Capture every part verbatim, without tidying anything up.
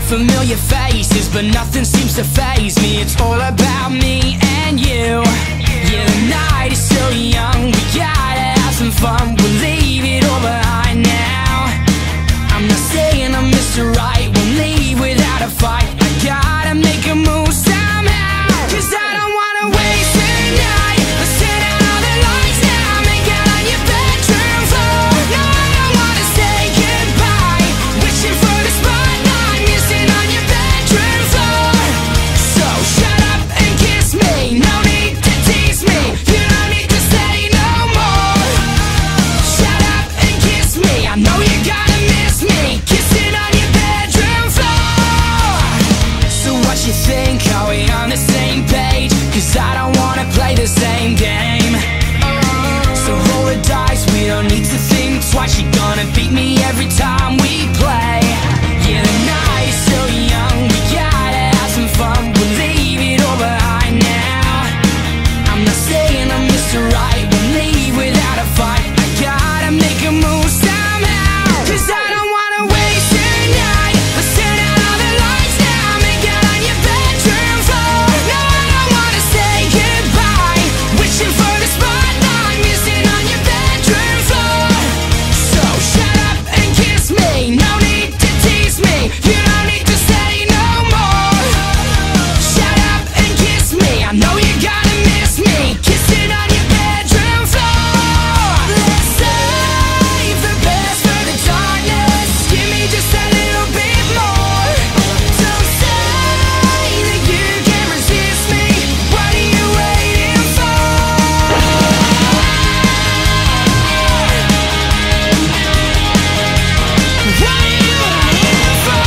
familiar faces, but nothing seems to faze me. It's all about me and you. Yeah, the night is still young, we gotta have some fun. We'll leave it all behind now. I'm not saying I'm Mister Right, we'll leave without a fight. I gotta make a move somehow, 'cause I don't wanna waste the night. Let's turn out all the lights now, make out on your bedroom floor. No, I don't wanna say goodbye, wishing for the spotlight, missing on your bedroom floor. So shut up and kiss me, no need to tease me, you don't need to say no more. Shut up and kiss me, I know you gotta miss me, kissing on your bedroom floor. So what you think, are we on the same page? 'Cause I don't wanna play the same game. So roll the dice, we don't need to think twice. You're gonna beat me every time we play. Yeah, the night is still young, we gotta have some fun. We'll leave it all behind now. I'm not saying I'm Mister Right, we'll leave without a fight. I gotta make a move somehow, 'cause I don't wanna waste the night. Let's turn out all the lights now, make out on your bedroom floor. No, I don't wanna say goodbye, wishing for the spotlight, missing on your bedroom floor. So shut up and kiss me, no need to tease me, you don't need to say no more. Shut up and kiss me, I know you gotta miss me, kissing on your bedroom floor. Let's save the best for the darkness, give me just a little bit more. Don't say that you can't resist me, what are you waiting for? What are you waiting for?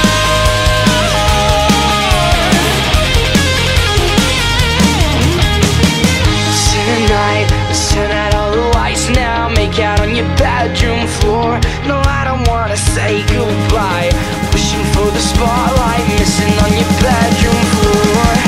Tonight, let's turn out all the lights now, make out on your bedroom floor. No, I don't wanna say goodbye, wishing for the spotlight, missing on your bedroom floor.